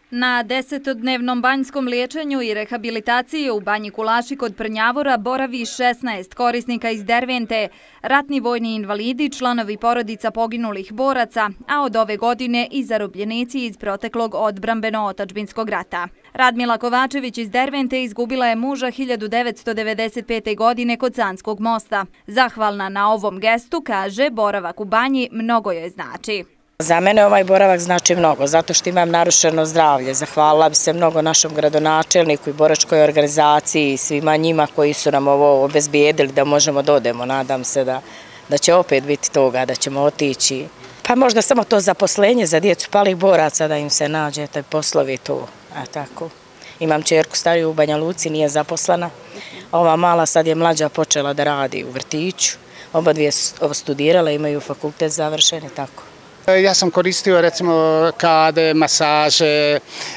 Na 10-dnevnom banjskom liječenju i rehabilitaciji u Banji Kulaši kod Prnjavora boravi 16 korisnika iz Dervente, ratni vojni invalidi, članovi porodica poginulih boraca, a od ove godine i zarobljenici iz proteklog odbrambeno-otačbinskog rata. Radmila Kovačević iz Dervente izgubila je muža 1995. godine kod Sanskog mosta. Zahvalna na ovom gestu, kaže, boravak u banji mnogo joj znači. Za mene ovaj boravak znači mnogo, zato što imam narušeno zdravlje. Zahvalila bi se mnogo našom gradonačelniku i boračkoj organizaciji i svima njima koji su nam ovo obezbijedili da možemo da odemo. Nadam se da će opet biti toga, da ćemo otići. Pa možda samo to zaposlenje za djecu palih boraca da im se nađe, taj poslovi to. Tako. Imam čerku stariju u Banja Luci, nije zaposlena. Ova mala sad je mlađa počela da radi u vrtiću. Oba dvije studirale, imaju fakultet završen i tako. Ja sam koristio recimo kade, masaže,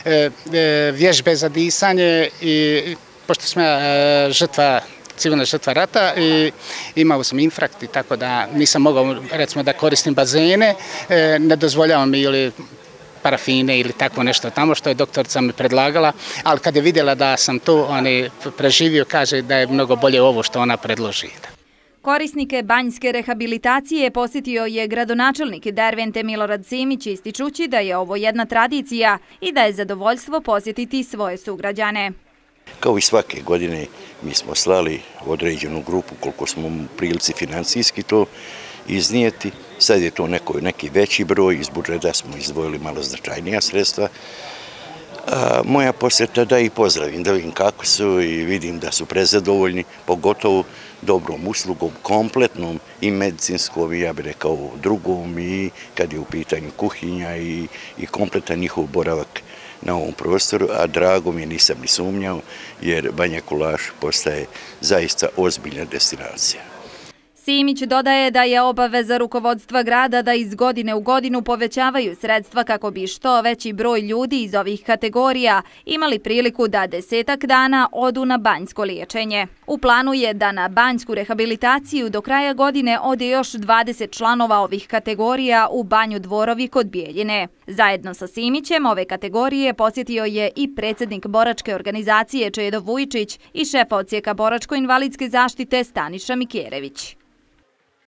vježbe za disanje i pošto sam ja civilna žrtva rata i imao sam infarkt i tako da nisam mogao recimo da koristim bazene, ne dozvoljavam mi ili parafine ili tako nešto tamo što je doktorica mi predlagala, ali kad je vidjela da sam to preživio, kaže da je mnogo bolje ovo što ona predloži. Korisnike banjske rehabilitacije posjetio je gradonačelnik Dervente Milorad Simić, ističući da je ovo jedna tradicija i da je zadovoljstvo posjetiti svoje sugrađane. Kao i svake godine mi smo slali određenu grupu koliko smo u prilici financijski to iznijeti. Sad je to neki veći broj, iz budžeta smo izdvojili malo značajnija sredstva. Moja posjeta da ih pozdravim, da vidim kako su i vidim da su prezadovoljni, pogotovo dobrom uslugom, kompletnom i medicinskom i ja bih rekao drugom i kad je u pitanju kuhinja i kompletan njihov boravak na ovom prostoru, a drago mi je, nisam ni sumnjao, jer Banja Kulaš postaje zaista ozbiljna destinacija. Simić dodaje da je obaveza rukovodstva grada da iz godine u godinu povećavaju sredstva kako bi što veći broj ljudi iz ovih kategorija imali priliku da 10 dana odu na banjsko liječenje. U planu je da na banjsku rehabilitaciju do kraja godine ode još 20 članova ovih kategorija u Banju Dvorovi kod Bijeljine. Zajedno sa Simićem ove kategorije posjetio je i predsjednik boračke organizacije Čedo Vujčić i šef odsjeka boračko-invalidske zaštite Staniša Mikerević.